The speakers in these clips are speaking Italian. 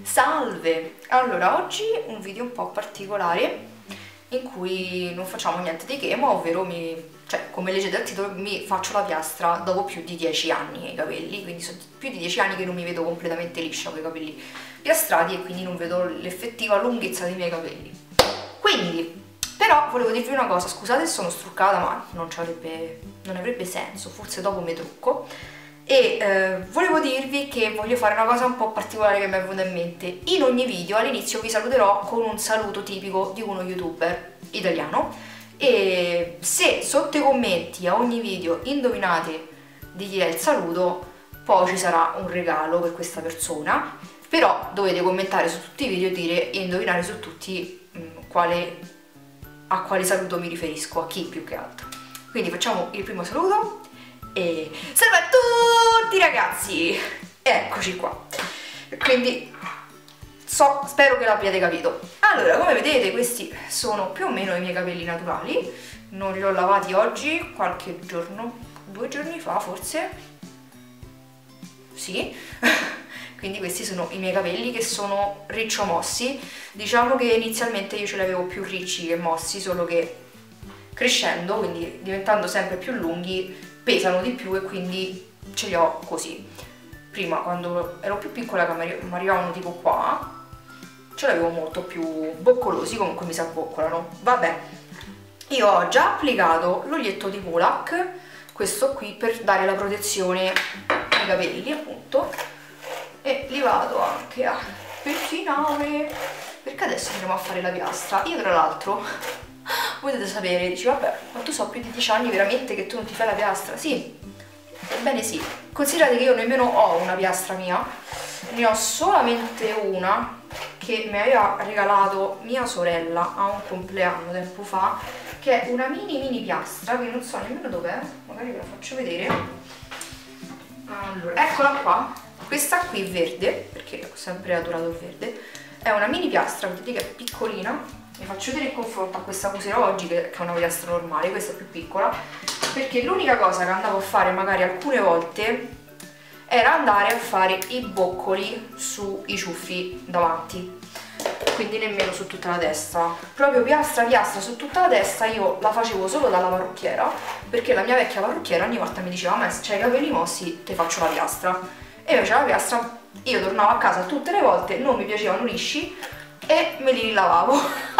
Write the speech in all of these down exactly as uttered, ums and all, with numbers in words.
Salve! Allora, oggi un video un po' particolare in cui non facciamo niente di che, ma ovvero mi, cioè, come leggete dal titolo, mi faccio la piastra dopo più di dieci anni ai capelli, quindi sono più di dieci anni che non mi vedo completamente liscia con i capelli piastrati e quindi non vedo l'effettiva lunghezza dei miei capelli. Quindi, però, volevo dirvi una cosa, scusate se sono struccata, ma non, avrebbe, non avrebbe senso, forse dopo mi trucco. E eh, volevo dirvi che voglio fare una cosa un po' particolare che mi è venuta in mente. In ogni video all'inizio vi saluterò con un saluto tipico di uno youtuber italiano e se sotto i commenti a ogni video indovinate di chi è il saluto, poi ci sarà un regalo per questa persona, però dovete commentare su tutti i video e dire e indovinare su tutti mh, quale, a quale saluto mi riferisco, a chi più che altro. Quindi facciamo il primo saluto. E salve a tutti ragazzi, eccoci qua. Quindi so, spero che l'abbiate capito. Allora, come vedete questi sono più o meno i miei capelli naturali, non li ho lavati oggi, qualche giorno, due giorni fa forse, sì. Quindi questi sono i miei capelli che sono riccio mossi. Diciamo che inizialmente io ce li avevo più ricci che mossi, solo che crescendo, quindi diventando sempre più lunghi, pesano di più e quindi ce li ho così. Prima, quando ero più piccola, che mi arrivavano tipo qua, ce l'avevo molto più boccolosi, comunque mi si abboccolano. Vabbè, io ho già applicato l'olietto di Molac, questo qui per dare la protezione ai capelli appunto, e li vado anche a pettinare perché adesso andremo a fare la piastra. Io tra l'altro potete sapere, dici vabbè, ma tu so più di dieci anni veramente che tu non ti fai la piastra? Sì, ebbene sì. Considerate che io nemmeno ho una piastra mia, ne ho solamente una che mi aveva regalato mia sorella a un compleanno tempo fa, che è una mini mini piastra che non so nemmeno dov'è, magari ve la faccio vedere. Allora, eccola qua, questa qui verde, perché ho sempre adorato il verde, è una mini piastra, vedete che è piccolina. Vi faccio vedere il confronto a questa che userò oggi, che è una piastra normale, questa è più piccola, perché l'unica cosa che andavo a fare magari alcune volte era andare a fare i boccoli sui ciuffi davanti, quindi nemmeno su tutta la testa, proprio piastra piastra su tutta la testa io la facevo solo dalla parrucchiera, perché la mia vecchia parrucchiera ogni volta mi diceva ma se c'hai i capelli mossi te faccio la piastra, e invece la piastra io tornavo a casa tutte le volte, non mi piacevano lisci e me li rilavavo.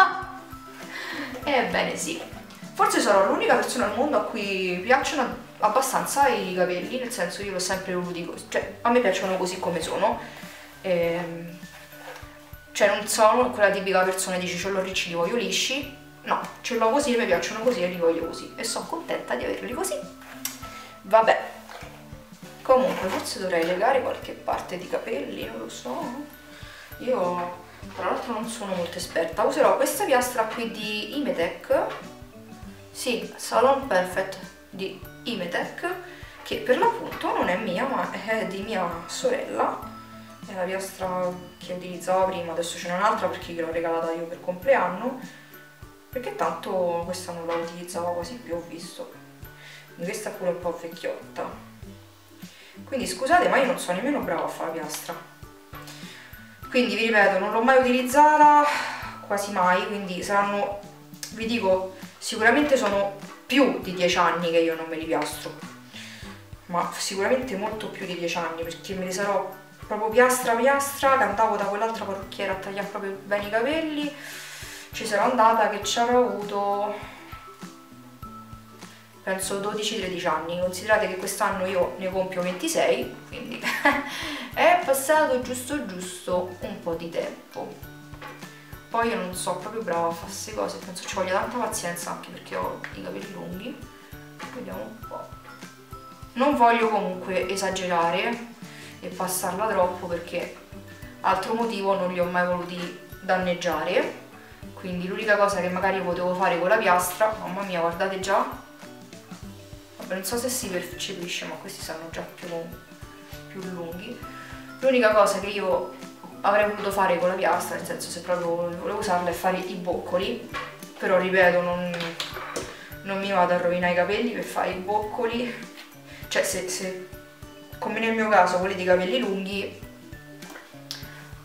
Ebbene sì, forse sarò l'unica persona al mondo a cui piacciono abbastanza i capelli, nel senso io l'ho sempre voluti così, cioè a me piacciono così come sono, ehm, cioè non sono quella tipica persona che dice ce l'ho ricci, li voglio lisci, no, ce l'ho così, mi piacciono così e li voglio così e sono contenta di averli così. Vabbè, comunque forse dovrei legare qualche parte di capelli, non lo so, io tra l'altro non sono molto esperta. Userò questa piastra qui di Imetec, sì, Salon Perfect di Imetec, che per l'appunto non è mia ma è di mia sorella, è la piastra che utilizzavo prima, adesso ce n'è un'altra perché gliel'ho regalata io per compleanno, perché tanto questa non la utilizzavo quasi più, ho visto, quindi questa è pure un po' vecchiotta, quindi scusate ma io non sono nemmeno brava a fare la piastra. Quindi vi ripeto, non l'ho mai utilizzata, quasi mai, quindi saranno, vi dico, sicuramente sono più di dieci anni che io non me li piastro, ma sicuramente molto più di dieci anni, perché me li sarò proprio piastra piastra, che andavo da quell'altra parrucchiera a tagliare proprio bene i capelli, ci sarò andata che ci avrò avuto penso dodici tredici anni, considerate che quest'anno io ne compio ventisei, quindi è passato giusto giusto un po' di tempo. Poi io non so proprio brava a fare queste cose, penso ci voglia tanta pazienza anche perché ho i capelli lunghi, vediamo un po'. Non voglio comunque esagerare e passarla troppo perché altro motivo non li ho mai voluti danneggiare, quindi l'unica cosa che magari potevo fare con la piastra, mamma mia guardate già, non so se si percepisce ma questi sono già più, più lunghi. L'unica cosa che io avrei voluto fare con la piastra, nel senso se proprio volevo usarla, è fare i boccoli, però ripeto non, non mi vado a rovinare i capelli per fare i boccoli, cioè se, se come nel mio caso volete i capelli lunghi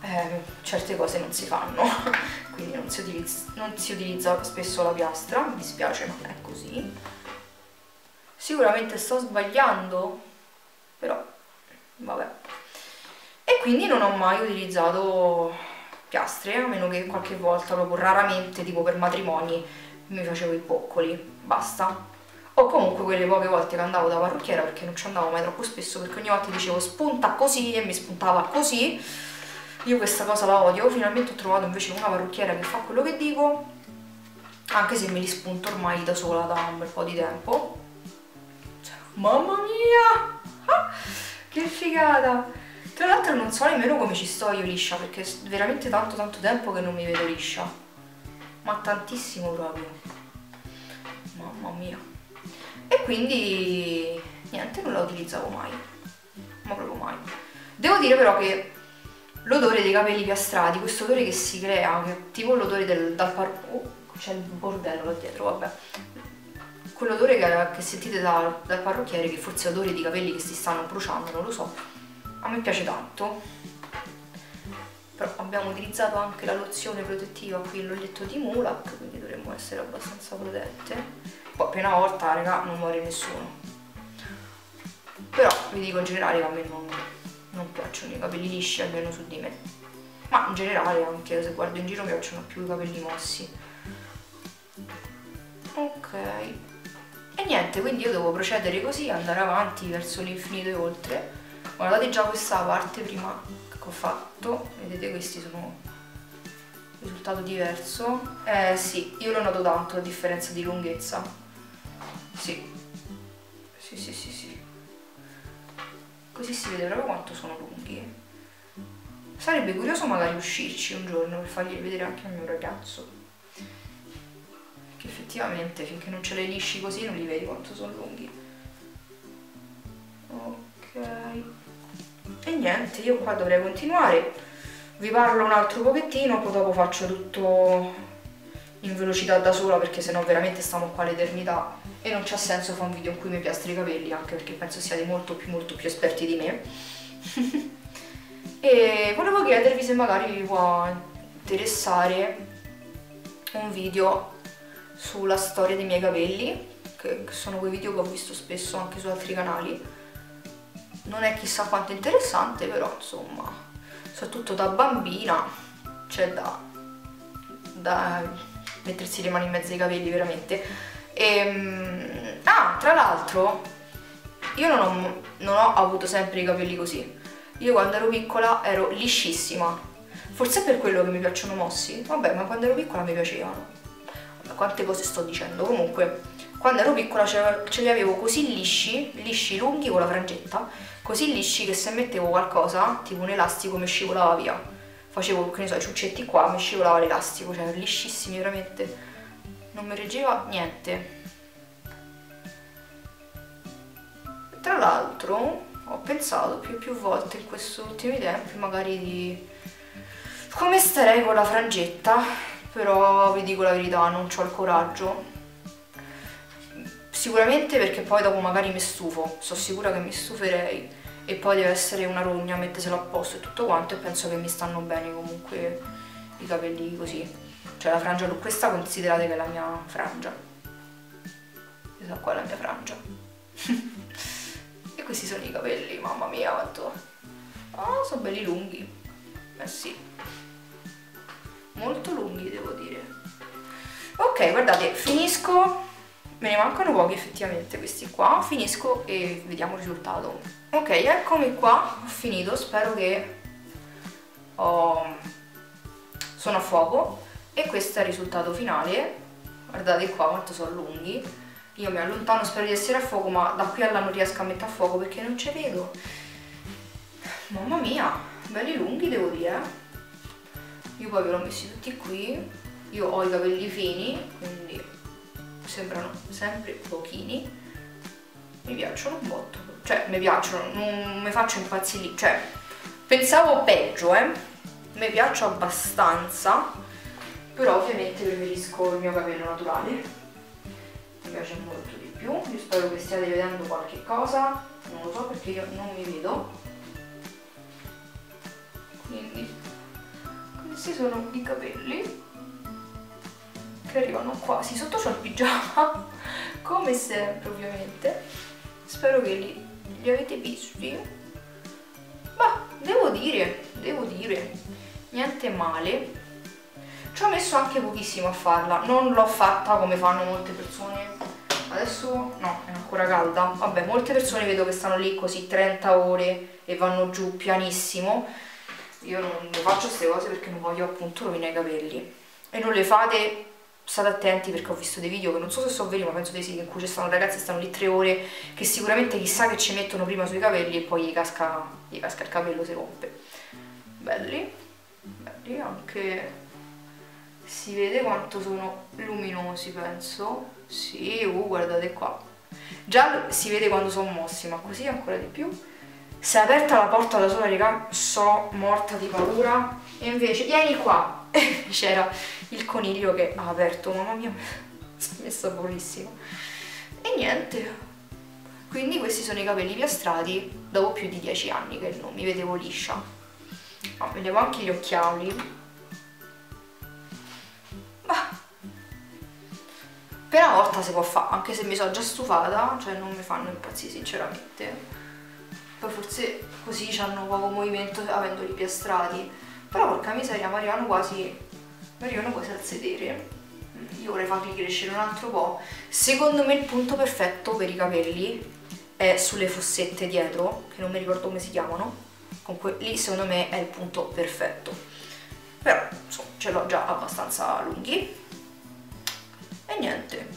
eh, certe cose non si fanno, quindi non si, utilizza, non si utilizza spesso la piastra, mi dispiace ma è così. Sicuramente sto sbagliando, però vabbè. E quindi non ho mai utilizzato piastre, a meno che qualche volta, proprio raramente, tipo per matrimoni, mi facevo i boccoli, basta. O comunque quelle poche volte che andavo da parrucchiera, perché non ci andavo mai troppo spesso, perché ogni volta dicevo spunta così e mi spuntava così. Io questa cosa la odio, finalmente ho trovato invece una parrucchiera che fa quello che dico, anche se me li spunto ormai da sola da un bel po' di tempo. Cioè, mamma mia! Ah, che figata! Tra l'altro non so nemmeno come ci sto io liscia, perché è veramente tanto tanto tempo che non mi vedo liscia. Ma tantissimo proprio. Mamma mia. E quindi niente, non la utilizzavo mai, ma proprio mai. Devo dire però che l'odore dei capelli piastrati, questo odore che si crea, che è tipo l'odore del dal parrucchiere, oh, c'è il bordello là dietro, vabbè, quell'odore che, che sentite da, dal parrucchiere, che forse è odore di capelli che si stanno bruciando, non lo so, a me piace tanto. Però abbiamo utilizzato anche la lozione protettiva qui, l'olletto di Mulac, quindi dovremmo essere abbastanza protette. Poi per una volta, raga, non muore nessuno. Però vi dico in generale che a me non, non piacciono i capelli lisci, almeno su di me. Ma in generale anche se guardo in giro mi piacciono più i capelli mossi. Ok. E niente, quindi io devo procedere così, andare avanti verso l'infinito e oltre. Guardate già questa parte prima che ho fatto, vedete questi sono risultato diverso. Eh sì, io lo noto tanto la differenza di lunghezza. Sì, sì, sì, sì, sì. Così si vede proprio quanto sono lunghi. Sarebbe curioso magari uscirci un giorno per fargli vedere anche al mio ragazzo. Che effettivamente finché non ce li lisci così non li vedi quanto sono lunghi. Ok. E niente, io qua dovrei continuare. Vi parlo un altro pochettino, poi dopo faccio tutto in velocità da sola, perché sennò veramente stiamo qua l'eternità e non c'ha senso fare un video in cui mi piastri i capelli, anche perché penso siate molto più molto più esperti di me. E volevo chiedervi se magari vi può interessare un video sulla storia dei miei capelli, che sono quei video che ho visto spesso anche su altri canali. Non è chissà quanto interessante, però insomma, soprattutto da bambina c'è da, da mettersi le mani in mezzo ai capelli veramente. E, ah, tra l'altro io non ho, non ho avuto sempre i capelli così. Io quando ero piccola ero liscissima, forse è per quello che mi piacciono mossi, vabbè, ma quando ero piccola mi piacevano. Quante cose sto dicendo. Comunque, quando ero piccola ce, ce li avevo così lisci, lisci lunghi con la frangetta, così lisci che se mettevo qualcosa, tipo un elastico, mi scivolava via. Facevo, che ne so, i ciuccetti qua, mi scivolava l'elastico, cioè liscissimi veramente. Non mi reggeva niente. Tra l'altro ho pensato più e più volte in questi ultimi tempi magari di come starei con la frangetta, però vi dico la verità, non ho il coraggio. Sicuramente perché poi dopo magari mi stufo, sono sicura che mi stuferei e poi deve essere una rogna metterselo a posto e tutto quanto, e penso che mi stanno bene comunque i capelli così. Cioè la frangia, questa considerate che è la mia frangia, questa qua è la mia frangia. E questi sono i capelli, mamma mia quanto... Ah, sono belli lunghi, eh sì, molto lunghi devo dire. Ok, guardate, finisco, me ne mancano pochi effettivamente questi qua, finisco e vediamo il risultato. Ok, eccomi qua, ho finito, spero che oh, sono a fuoco. E questo è il risultato finale, guardate qua quanto sono lunghi. Io mi allontano, spero di essere a fuoco, ma da qui a là non riesco a mettere a fuoco perché non ci vedo. Mamma mia, belli lunghi devo dire. Io poi ve l'ho messi tutti qui, io ho i capelli fini, quindi sembrano sempre pochini. Mi piacciono un botto, cioè mi piacciono, non mi faccio impazzire, cioè pensavo peggio, eh. Mi piacciono abbastanza. Però ovviamente preferisco il mio capello naturale, mi piace molto di più. Io spero che stiate vedendo qualche cosa, non lo so perché io non mi vedo, quindi questi sono i capelli che arrivano qua. Sì, sotto c'ho il pigiama come sempre ovviamente. Spero che li, li avete visti. Ma devo dire, devo dire, niente male. Ci ho messo anche pochissimo a farla, non l'ho fatta come fanno molte persone. Adesso no, è ancora calda. Vabbè, molte persone vedo che stanno lì così trenta ore e vanno giù pianissimo. Io non le faccio queste cose perché non voglio appunto rovinare i capelli. E non le fate, state attenti, perché ho visto dei video che non so se sono veri, ma penso di sì, in cui ci stanno ragazzi che stanno lì tre ore, che sicuramente chissà che ci mettono prima sui capelli e poi gli casca, gli casca il capello, si rompe. Belli, belli, anche si vede quanto sono luminosi, penso. Sì, uh, guardate qua. Già si vede quando sono mossi, ma così ancora di più. Si è aperta la porta da sola, raga, sono morta di paura. E invece, vieni qua! C'era il coniglio che ha aperto, mamma mia, si è messa buonissimo. E niente, quindi questi sono i capelli piastrati dopo più di dieci anni che non mi vedevo liscia. Ma mi levo anche gli occhiali. Ma per una volta si può fare, anche se mi sono già stufata, cioè non mi fanno impazzire sinceramente. Poi forse così hanno poco movimento avendoli piastrati, però porca miseria, mi arrivano quasi, mi arrivano quasi al sedere. Io vorrei farli crescere un altro po'. Secondo me il punto perfetto per i capelli è sulle fossette dietro, che non mi ricordo come si chiamano. Comunque lì secondo me è il punto perfetto. Però insomma ce l'ho già abbastanza lunghi. E niente,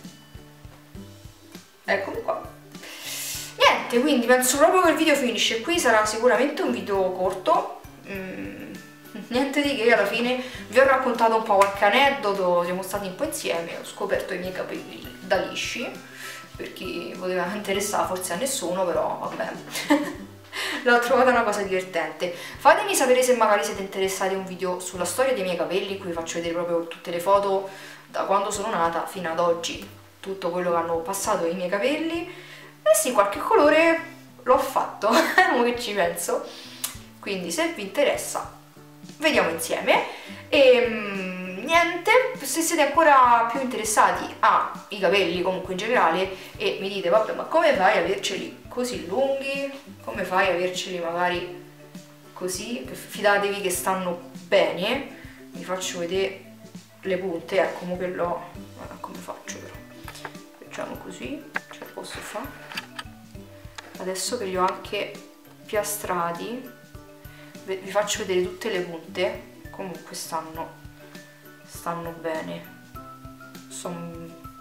eccomi qua. Niente, quindi penso proprio che il video finisce qui. Sarà sicuramente un video corto, mm, niente di che. Alla fine vi ho raccontato un po' qualche aneddoto, siamo stati un po' insieme, ho scoperto i miei capelli da lisci, per chi poteva interessare, forse a nessuno, però vabbè. L'ho trovata una cosa divertente. Fatemi sapere se magari siete interessati a un video sulla storia dei miei capelli, in cui vi faccio vedere proprio tutte le foto da quando sono nata fino ad oggi, tutto quello che hanno passato i miei capelli. Eh sì, qualche colore l'ho fatto, ora che ci penso. Quindi se vi interessa vediamo insieme. E mm, niente, se siete ancora più interessati ai capelli comunque in generale e mi dite vabbè, ma come fai a averceli così lunghi, come fai a averceli magari così, fidatevi che stanno bene. Vi faccio vedere le punte, ecco, come l'ho, guarda come faccio, però facciamo così, ce la posso fare. Adesso che li ho anche piastrati vi faccio vedere tutte le punte. Comunque stanno stanno bene, sono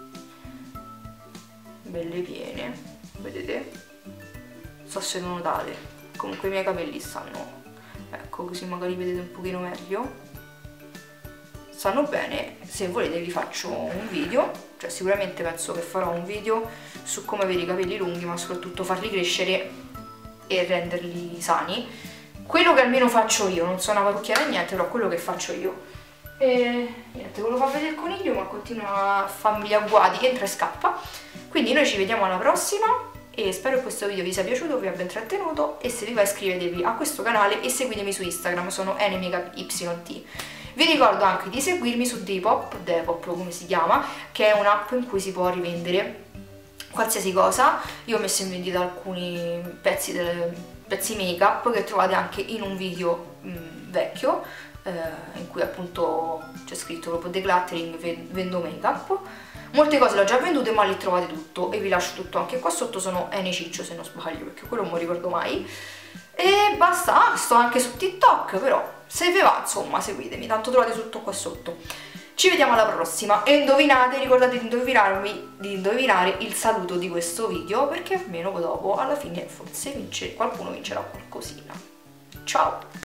belle piene, vedete? Non so se lo notate, comunque i miei capelli stanno, ecco, così magari vedete un pochino meglio, stanno bene. Se volete vi faccio un video, cioè sicuramente penso che farò un video su come avere i capelli lunghi, ma soprattutto farli crescere e renderli sani. Quello che almeno faccio io, non sono una parrucchiera né niente, però quello che faccio io. E niente, volevo far vedere il coniglio, ma continua a farmi gli agguati, entra e scappa. Quindi noi ci vediamo alla prossima e spero che questo video vi sia piaciuto, vi abbia intrattenuto, e se vi va iscrivetevi a questo canale e seguitemi su Instagram, sono enemyt. Vi ricordo anche di seguirmi su Depop, Depop come si chiama, che è un'app in cui si può rivendere qualsiasi cosa. Io ho messo in vendita alcuni pezzi, del, pezzi make up che trovate anche in un video mh, vecchio, eh, in cui appunto c'è scritto proprio decluttering, vendo make up. Molte cose le ho già vendute, ma lì trovate tutto e vi lascio tutto anche qua sotto. Sono Ene Ciccio se non sbaglio, perché quello non mi ricordo mai. E basta, sto anche su TikTok, però se vi va insomma seguitemi, tanto trovate tutto qua sotto. Ci vediamo alla prossima e indovinate, ricordate di indovinarmi, di indovinare il saluto di questo video, perché almeno dopo alla fine forse vince, qualcuno vincerà qualcosina. Ciao!